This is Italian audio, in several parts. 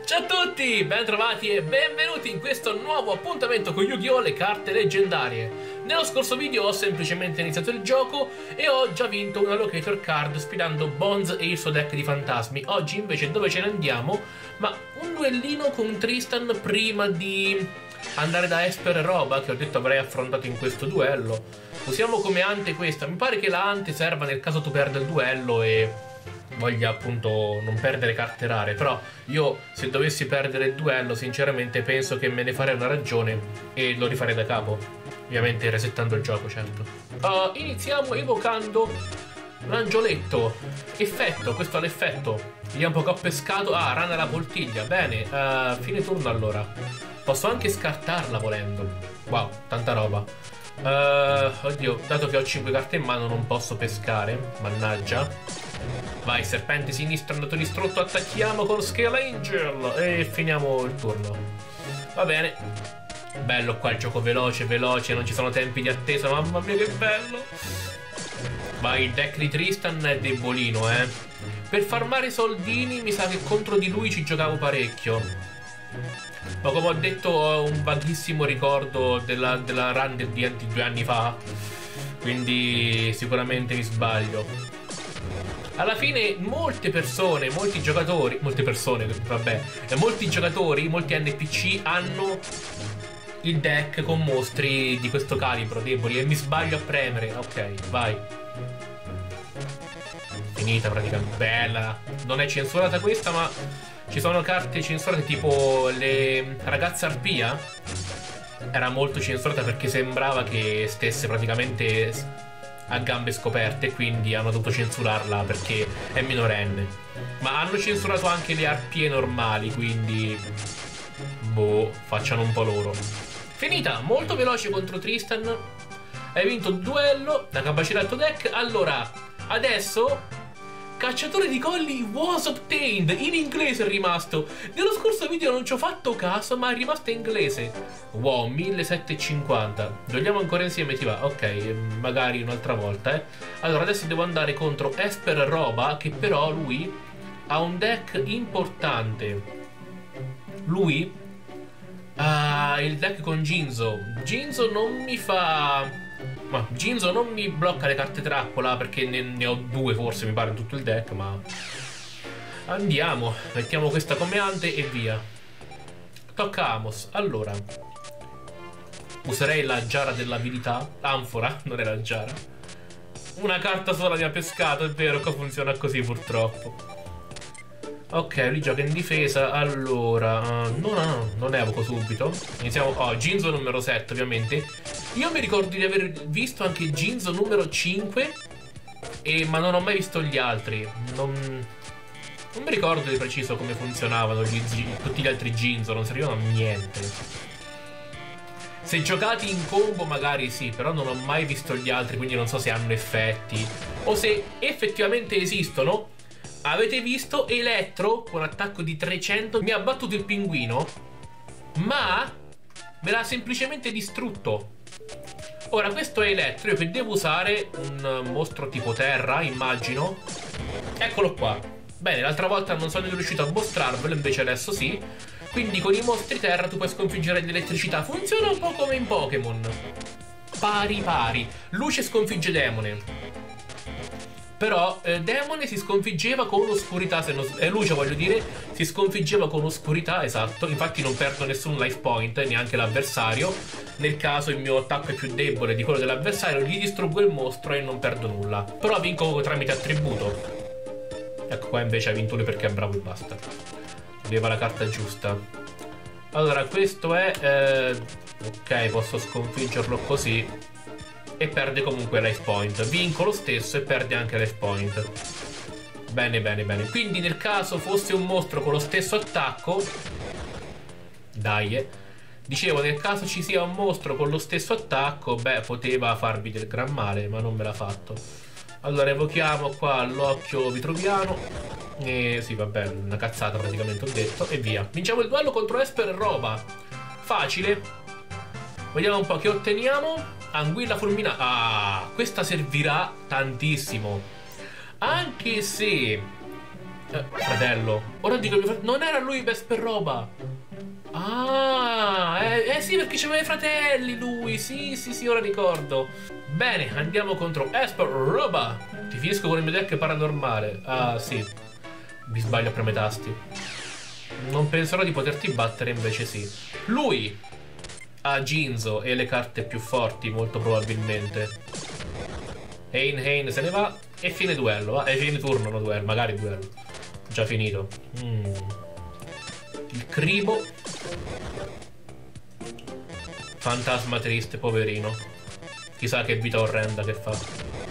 Ciao a tutti, ben trovati e benvenuti in questo nuovo appuntamento con Yu-Gi-Oh! Le carte leggendarie. Nello scorso video ho semplicemente iniziato il gioco e ho già vinto una locator card sfidando Bonds e il suo deck di fantasmi. Oggi invece dove ce ne andiamo? Ma un duellino con Tristan prima di andare da Esper e Roba, che ho detto avrei affrontato in questo duello. Usiamo come ante questa. Mi pare che la ante serva nel caso tu perda il duello e voglia appunto non perdere carte rare. Però io, se dovessi perdere il duello, sinceramente penso che me ne farei una ragione e lo rifarei da capo, ovviamente resettando il gioco, certo. Iniziamo evocando l'angioletto. Effetto, questo è l'effetto. Vediamo un po' che ho pescato. Ah, rana alla poltiglia, bene. Fine turno allora. Posso anche scartarla volendo. Wow, tanta roba. Oddio, dato che ho 5 carte in mano non posso pescare. Mannaggia. Vai, serpente sinistro andato distrutto. Attacchiamo con Scale Angel e finiamo il turno. Va bene. Bello qua il gioco, veloce, veloce. Non ci sono tempi di attesa. Mamma mia che bello. Vai, il deck di Tristan è debolino, Per farmare soldini mi sa che contro di lui ci giocavo parecchio. Ma come ho detto ho un vaghissimo ricordo della run del D&D 2 anni fa, quindi sicuramente mi sbaglio. Alla fine molti giocatori, molti NPC hanno il deck con mostri di questo calibro deboli e mi sbaglio a premere. Ok, vai. Finita praticamente. Bella. Non è censurata questa, ma ci sono carte censurate tipo le ragazze arpia. Era molto censurata perché sembrava che stesse praticamente a gambe scoperte, quindi hanno dovuto censurarla perché è minorenne. Ma hanno censurato anche le arpie normali, quindi boh, facciano un po' loro. Finita, molto veloce contro Tristan. Hai vinto il duello, la capacità del tuo deck. Allora, adesso cacciatore di colli was obtained. In inglese è rimasto. Nello scorso video non ci ho fatto caso, ma è rimasto in inglese. Wow, 1750. Giochiamo ancora insieme, ti va? Ok, magari un'altra volta, Allora, adesso devo andare contro Esper Roba, che però lui ha un deck importante. Lui ha il deck con Jinzo. Jinzo non mi fa... Ma Jinzo non mi blocca le carte trappola, perché ne ho due forse mi pare in tutto il deck, ma andiamo, mettiamo questa come ante e via. Tocca Amos. Allora userei la giara dell'abilità. Anfora, non è la giara. Una carta sola mi ha pescato, è vero, qua funziona così purtroppo. Ok, lui gioca in difesa. Allora, no, non evoco subito. Iniziamo. Oh, Jinzo numero 7 ovviamente. Io mi ricordo di aver visto anche Jinzo numero 5 ma non ho mai visto gli altri. Non mi ricordo di preciso come funzionavano tutti gli altri Jinzo. Non servivano a niente. Se giocati in combo magari sì, però non ho mai visto gli altri, quindi non so se hanno effetti o se effettivamente esistono. Avete visto Elettro con attacco di 300 mi ha battuto il pinguino, ma me l'ha semplicemente distrutto. Ora questo è Elettro, io che devo usare un mostro tipo terra, immagino. Eccolo qua. Bene, l'altra volta non sono riuscito a mostrarvelo, invece adesso sì. Quindi con i mostri terra tu puoi sconfiggere l'elettricità. Funziona un po' come in Pokémon. Pari pari. Luce sconfigge demone. Però demone si sconfiggeva con oscurità, se non... luce voglio dire, si sconfiggeva con oscurità, esatto. Infatti non perdo nessun life point, neanche l'avversario. Nel caso il mio attacco è più debole di quello dell'avversario, gli distruggo il mostro e non perdo nulla. Però vinco tramite attributo. Ecco, qua invece ha vinto lui perché è bravo e basta. Aveva la carta giusta. Allora, questo è... ok, posso sconfiggerlo così. E perde comunque life point. Vinco lo stesso e perde anche life point. Bene, bene, bene. Quindi nel caso fosse un mostro con lo stesso attacco, dai, dicevo, nel caso ci sia un mostro con lo stesso attacco, beh, poteva farvi del gran male, ma non me l'ha fatto. Allora evochiamo qua l'occhio vitruviano. E sì, vabbè, una cazzata praticamente ho detto. E via. Vinciamo il duello contro Esper e Roba. Facile. Vediamo un po' che otteniamo. Anguilla fulminata. Ah, questa servirà tantissimo. Anche se Fratello. Ora dico mio fratello. Non era lui Vesper roba. Ah, sì, perché c'aveva i fratelli lui. Sì, sì, sì, ora ricordo. Bene, andiamo contro Esper roba. Ti finisco con il mio deck paranormale. Ah, sì. Mi sbaglio a premere tasti. Non penserò di poterti battere, invece sì. Lui ha Ginzo e le carte più forti, molto probabilmente. Hein se ne va. E fine duello, va. E fine turno, no duello, magari duello. Già finito. Il Cribo. Fantasma triste, poverino. Chissà che vita orrenda che fa.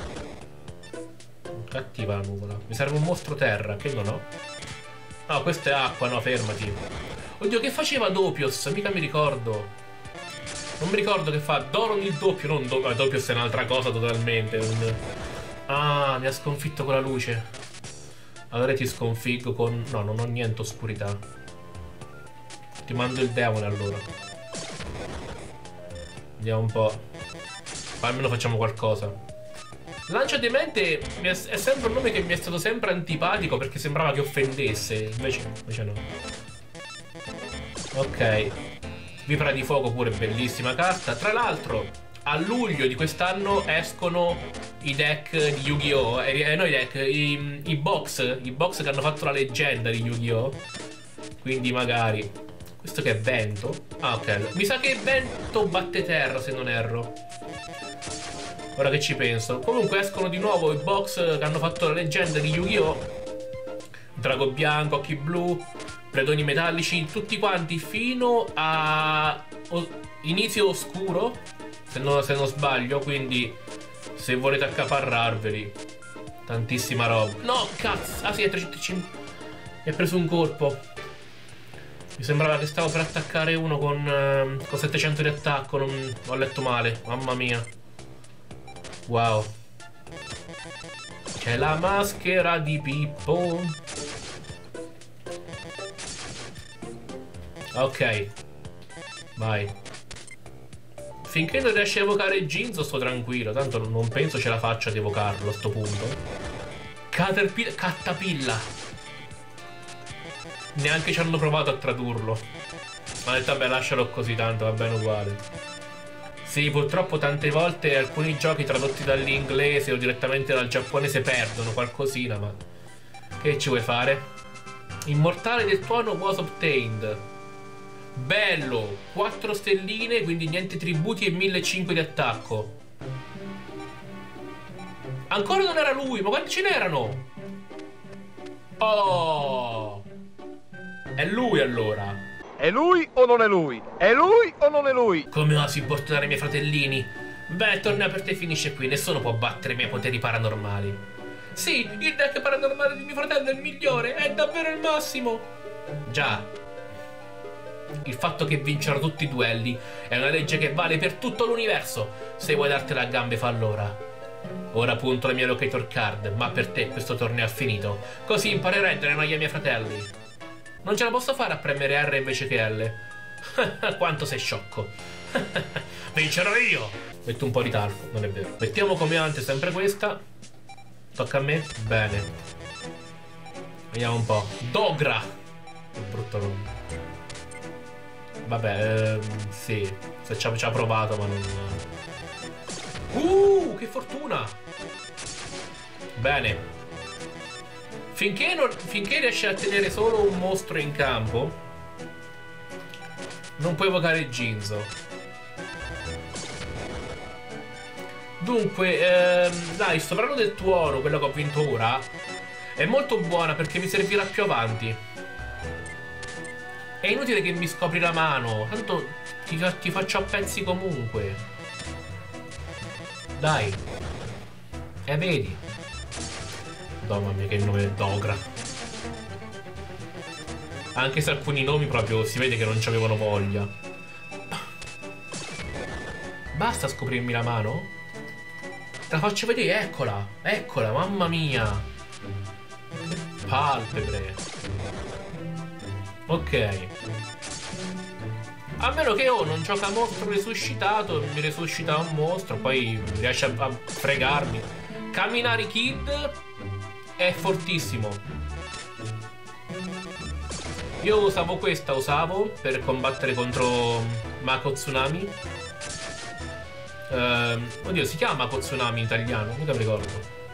Cattiva la nuvola. Mi serve un mostro terra, che non ho. No, questa è acqua, no, fermati. Oddio, che faceva Dopios? Mica mi ricordo. Non mi ricordo che fa. Doron il doppio, non Dopios è un'altra cosa totalmente. Ah, mi ha sconfitto con la luce. Allora ti sconfiggo con... No, non ho niente oscurità. Ti mando il demone allora. Vediamo un po'. Almeno facciamo qualcosa. Lancia demente è sempre un nome che mi è stato sempre antipatico perché sembrava che offendesse. Invece no. Ok. Vipera di fuoco pure, bellissima carta. Tra l'altro, a luglio di quest'anno escono i deck di Yu-Gi-Oh! No, i deck, i box. I box che hanno fatto la leggenda di Yu-Gi-Oh! Quindi magari. Questo che è vento? Ah, ok. Mi sa che vento batte terra, se non erro. Ora che ci penso. Comunque escono di nuovo i box che hanno fatto la leggenda di Yu-Gi-Oh! Drago bianco, occhi blu, predoni metallici, tutti quanti fino a inizio oscuro, se non sbaglio, quindi se volete accaparrarveli. Tantissima roba. No, cazzo! Ah sì, è 305. Mi ha preso un colpo. Mi sembrava che stavo per attaccare uno con 700 di attacco. Non ho letto male, mamma mia. Wow. C'è la maschera di Pippo. Ok. Vai. Finché non riesci a evocare Ginzo sto tranquillo. Tanto non penso ce la faccia ad evocarlo a sto punto. Cattapilla. Neanche ci hanno provato a tradurlo. Ma ho detto vabbè, lascialo così, tanto va bene uguale. Sì, purtroppo tante volte alcuni giochi tradotti dall'inglese o direttamente dal giapponese perdono qualcosina, ma che ci vuoi fare? Immortale del tuono was obtained. Bello, 4 stelline, quindi niente tributi e 1500 di attacco. Ancora non era lui, ma quanti ce n'erano? Oh, è lui allora. È lui o non è lui? È lui o non è lui? Come osi importunare i miei fratellini? Beh, il torneo per te finisce qui. Nessuno può battere i miei poteri paranormali. Sì, il deck paranormale di mio fratello è il migliore. È davvero il massimo. Già. Il fatto che vincero tutti i duelli è una legge che vale per tutto l'universo. Se vuoi dartela a gambe, fa allora. Ora punto la mia locator card, ma per te questo torneo è finito. Così imparerai a dare noia ai miei fratelli. Non ce la posso fare a premere R invece che L. Quanto sei sciocco. Vincerò io. Metto un po' di talco, non è vero. Mettiamo come ante sempre questa. Tocca a me? Bene. Vediamo un po'. Dogra. Che brutto nome. Vabbè, sì. Se ci ha provato, ma non... che fortuna. Bene. Finché riesci a tenere solo un mostro in campo, non puoi evocare Ginzo. Dunque, dai, sto parlando del tuono, quello che ho vinto ora, è molto buona perché mi servirà più avanti. È inutile che mi scopri la mano, tanto ti faccio a pezzi comunque. Dai. Vedi. Mamma mia, che nome è Dogra. Anche se alcuni nomi proprio si vede che non ci avevano voglia. Basta scoprirmi la mano? Te la faccio vedere, eccola. Eccola, mamma mia. Palpebre. Ok. A meno che non gioca mostro resuscitato, mi resuscita un mostro, poi riesce a fregarmi. Camminare Kid è fortissimo. Io usavo questa, per combattere contro Mako Tsunami. Oddio, si chiama Mako Tsunami in italiano? Mica mi ricordo.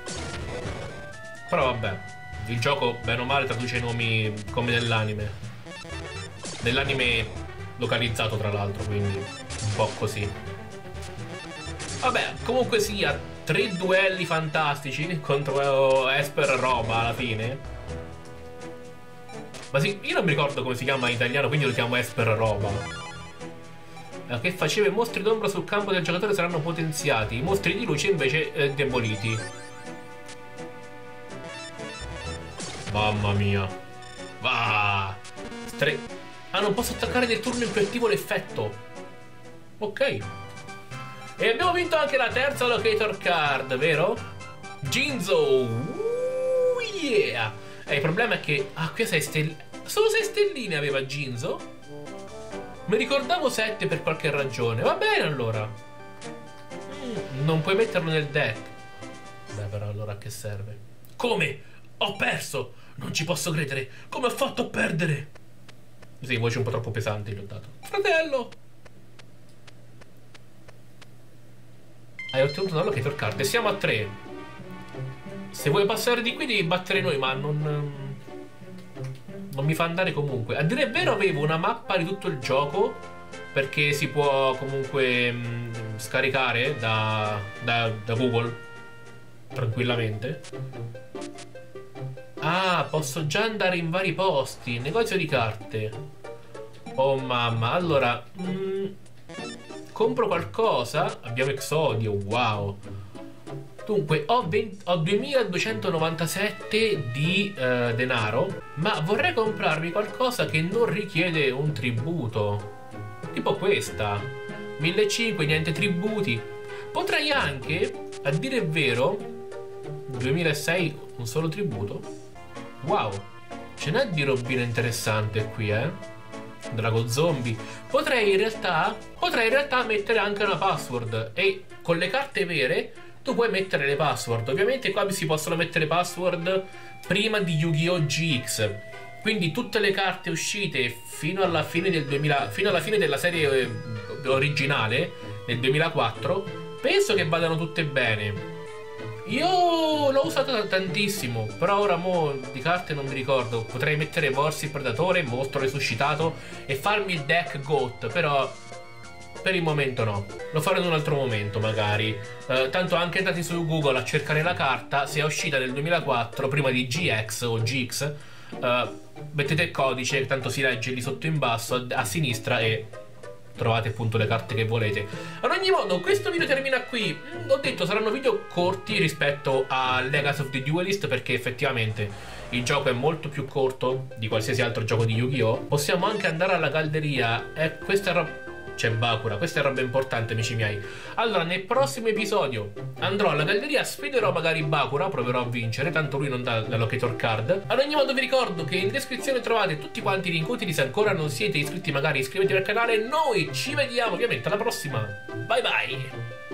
Però vabbè, il gioco bene o male traduce i nomi come nell'anime. Nell'anime localizzato tra l'altro, quindi un po' così. Vabbè, comunque sia, 3 duelli fantastici contro Esper Roba alla fine. Ma sì, io non mi ricordo come si chiama in italiano, quindi lo chiamo Esper Roba. Che faceva i mostri d'ombra sul campo del giocatore saranno potenziati, i mostri di luce invece deboliti. Mamma mia. Va. Ah, non posso attaccare nel turno in cui attivo l'effetto. Ok. E abbiamo vinto anche la terza locator card, vero? Jinzo. Yeah. Il problema è che... Ah, qui 6 stelline. Solo 6 stelline aveva Jinzo? Mi ricordavo 7 per qualche ragione. Va bene allora. Non puoi metterlo nel deck. Beh, però allora a che serve? Come? Ho perso! Non ci posso credere! Come ho fatto a perdere? Sì, voci un po' troppo pesanti gli ho dato. Fratello! Hai ottenuto una locator card e siamo a 3. Se vuoi passare di qui devi battere noi, ma non mi fa andare comunque. A dire il vero avevo una mappa di tutto il gioco, perché si può comunque scaricare da Google tranquillamente. Ah, posso già andare in vari posti. Negozio di carte. Oh mamma. Allora compro qualcosa. Abbiamo Exodio. Wow. Dunque ho 2297 di denaro, ma vorrei comprarmi qualcosa che non richiede un tributo, tipo questa. 1500, niente tributi. Potrei anche, a dire il vero, 2006 un solo tributo. Wow, ce n'è di robina interessante qui, Drago Zombie. Potrei in realtà mettere anche una password, e con le carte vere tu puoi mettere le password. Ovviamente qua si possono mettere password prima di Yu-Gi-Oh! GX. Quindi tutte le carte uscite fino alla fine del 2000, fino alla fine della serie originale, nel 2004, penso che vadano tutte bene. Io l'ho usato tantissimo, però ora di carte non mi ricordo. Potrei mettere Vorsi Predatore, Mostro Resuscitato e farmi il deck GOAT, però per il momento no. Lo farò in un altro momento magari. Tanto anche andate su Google a cercare la carta, se è uscita nel 2004 prima di GX o GX, mettete il codice, tanto si legge lì sotto in basso a sinistra e trovate appunto le carte che volete. Ad ogni modo, questo video termina qui. Ho detto saranno video corti rispetto a Legacy of the Duelist, perché effettivamente il gioco è molto più corto di qualsiasi altro gioco di Yu-Gi-Oh! Possiamo anche andare alla galleria. Questa è c'è Bakura, questa è roba importante, amici miei. Allora, nel prossimo episodio andrò alla galleria, sfiderò magari Bakura, proverò a vincere, tanto lui non dà la locator card. Ad ogni modo vi ricordo che in descrizione trovate tutti quanti i link utili. Se ancora non siete iscritti magari iscrivetevi al canale. Noi ci vediamo ovviamente alla prossima. Bye bye.